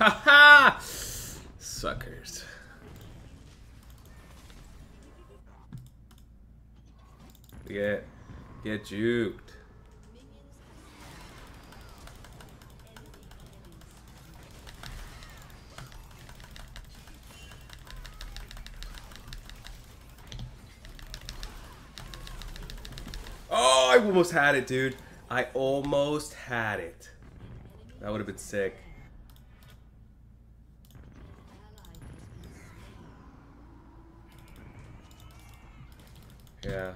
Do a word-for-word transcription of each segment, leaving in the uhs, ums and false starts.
Ha ha! Suckers. Get, get juked. Oh, I almost had it, dude. I almost had it. That would have been sick. Yeah.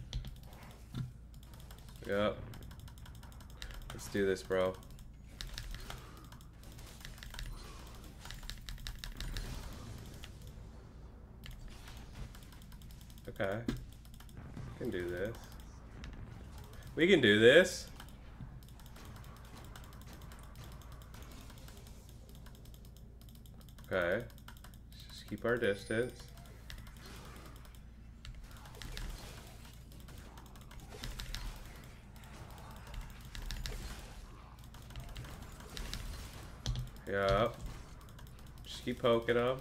Yep. Let's do this, bro. Okay. We can do this. We can do this. Okay. Just keep our distance. Yep. Just keep poking them.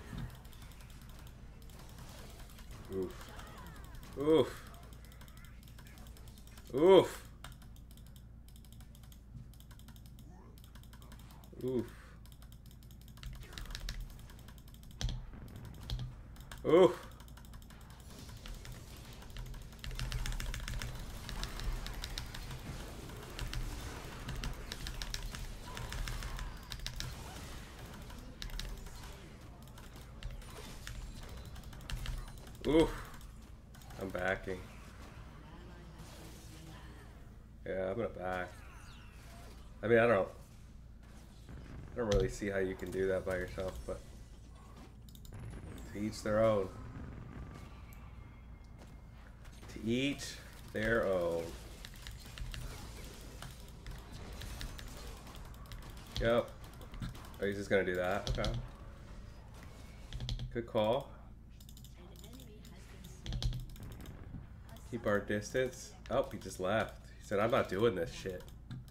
Oof. Oof. Oof. Oof. Oof. Oof. I'm backing. Yeah, I'm gonna back. I mean, I don't I don't really see how you can do that by yourself, but to each their own. To each their own. Yep. Oh, he's just gonna do that. Okay. Good call. Keep our distance. Oh, he just left. He said, I'm not doing this shit.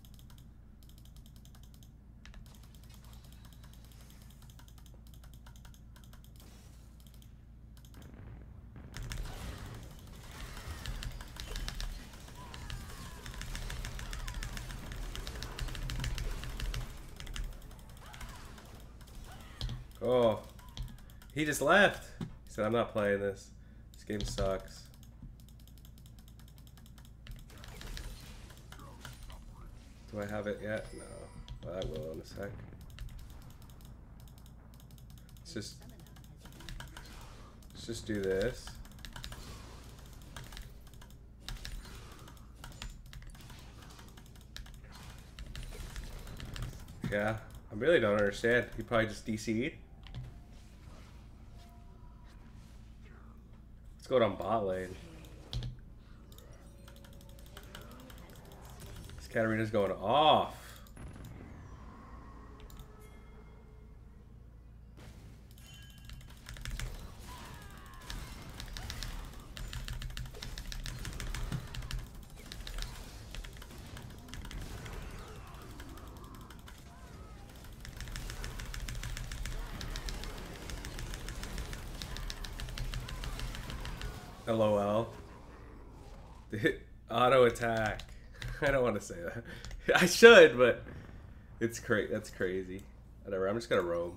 Oh, he just left. He said, I'm not playing this. This game sucks. Do I have it yet? No. Well, I will in a sec. Let's just, let's just do this. Yeah, I really don't understand. He probably just D C'd. Let's go down bot lane. This Katarina's going off. LOL. Auto attack. I don't want to say that. I should, but it's cra- that's crazy. Whatever, I'm just gonna roam.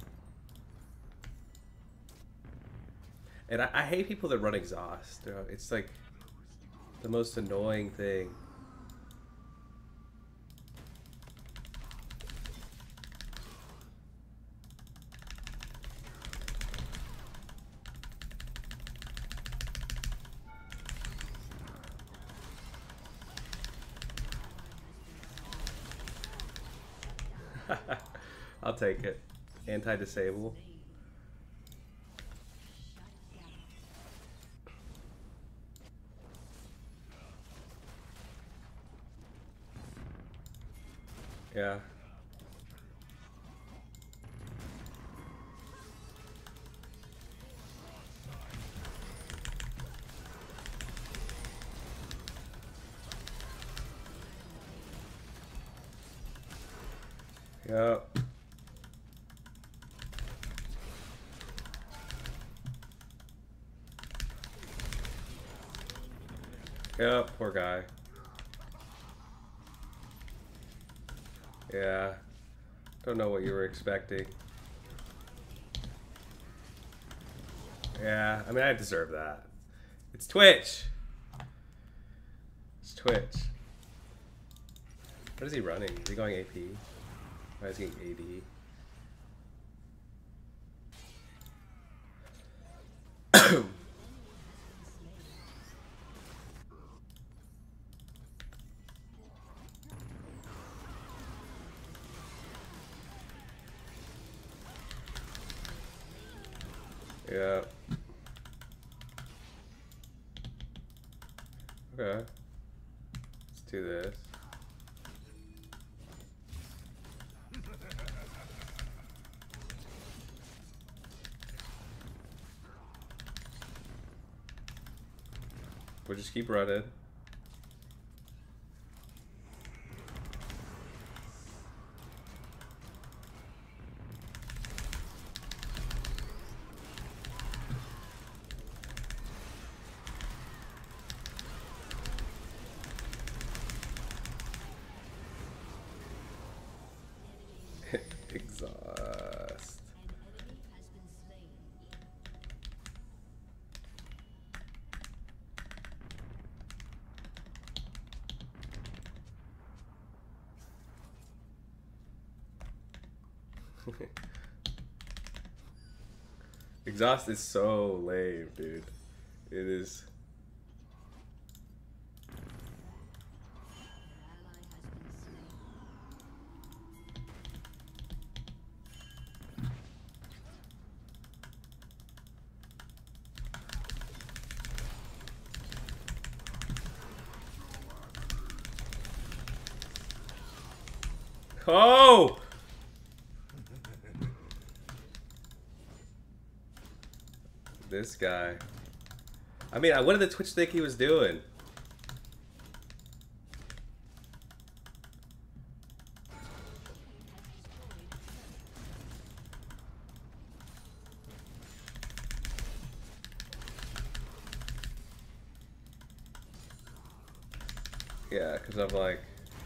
And I, I hate people that run exhaust. It's like the most annoying thing. I'll take it. Anti-disable. Yeah. Yep. Yep, poor guy. Yeah. Don't know what you were expecting. Yeah, I mean, I deserve that. It's Twitch. It's Twitch. What is he running? Is he going A P? Why is he A D? Yeah. Okay. Let's do this. We'll just keep running. Exhaust. Exhaust is so lame, dude. It is. Oh! This guy. I mean, what did the Twitch think he was doing? Yeah, because I'm like...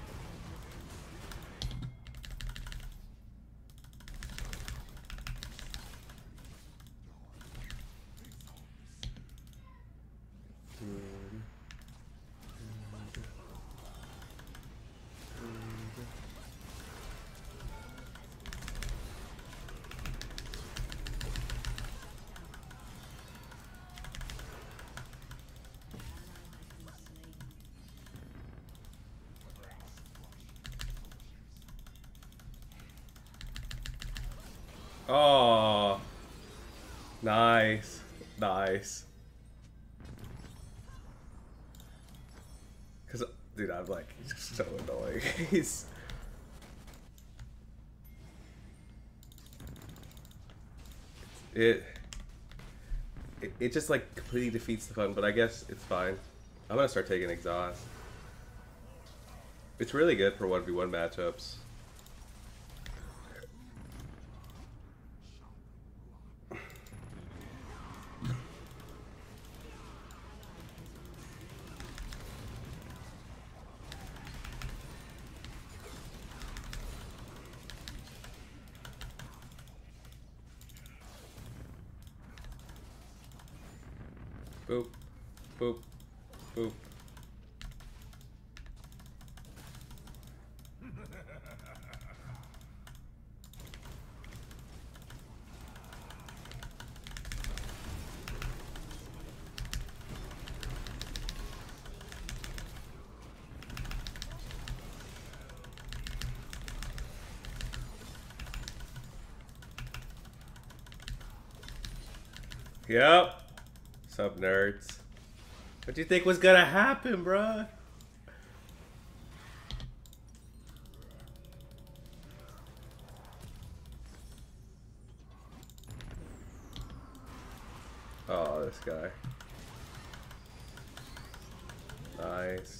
Oh, nice, nice. Cause, dude, I'm like, he's just so annoying. He's. It, it. It just like completely defeats the fun, but I guess it's fine. I'm gonna start taking exhaust. It's really good for one v one matchups. Boop, boop, boop. Yep. Sup, nerds? What do you think was gonna happen, bruh? Oh, this guy. Nice.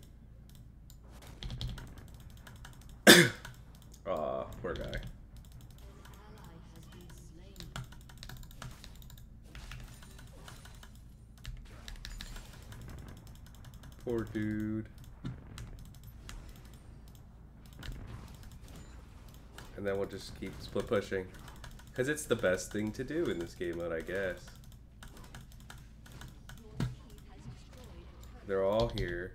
Aw, poor guy. Poor dude. And then we'll just keep split pushing. Because it's the best thing to do in this game mode, I guess. They're all here.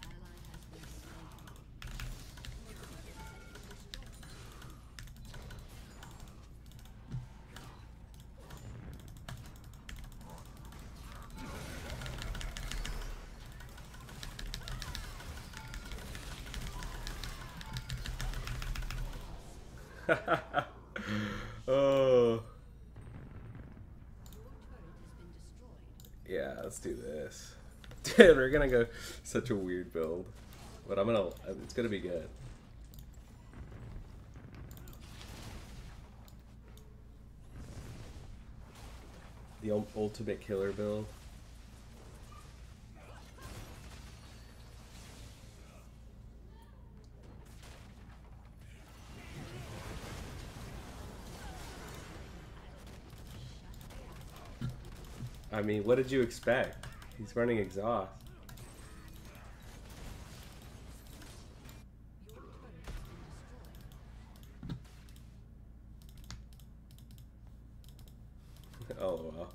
Oh. Yeah, let's do this. Dude, we're gonna go such a weird build. But I'm gonna, it's gonna be good. The ultimate killer build. I mean, what did you expect? He's running exhaust. Oh, well.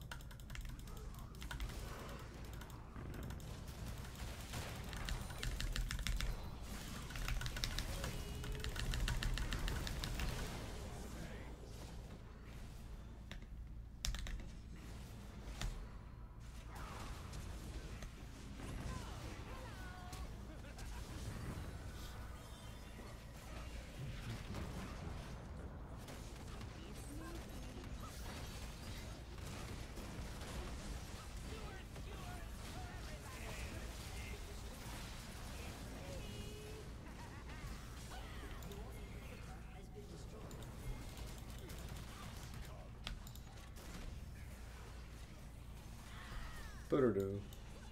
Boo-doo-doo.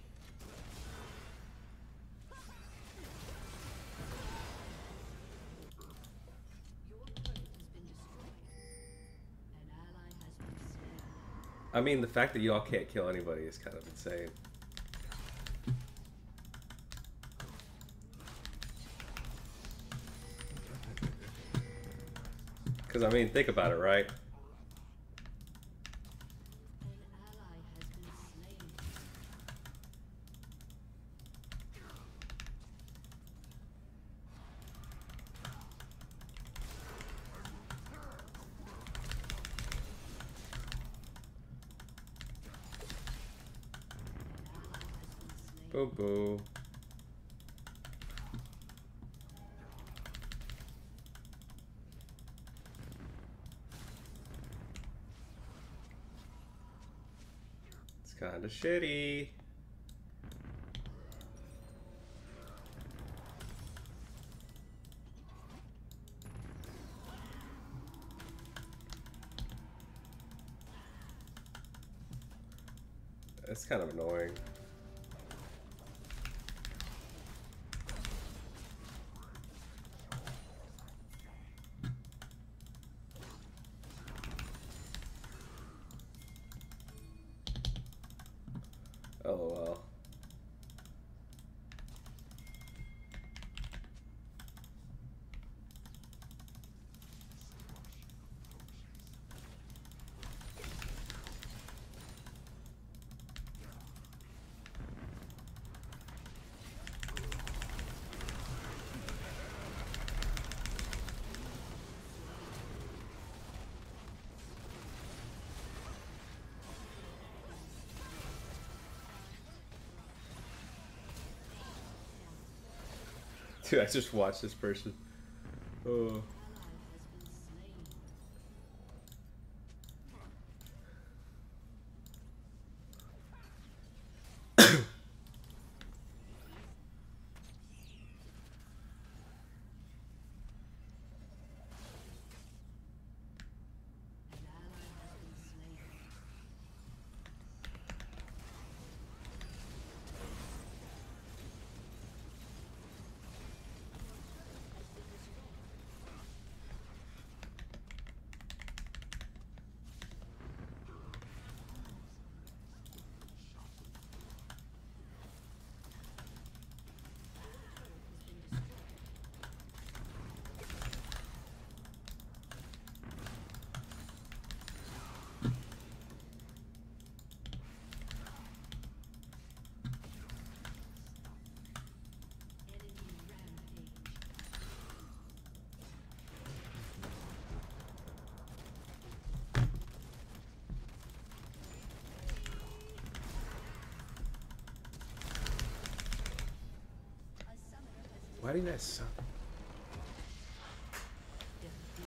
I mean, the fact that you all can't kill anybody is kind of insane. Because, I mean, think about it, right? Boo boo. It's kind of shitty. It's kind of annoying. Oh well. Dude, I just watched this person. Oh. why do you guys suck?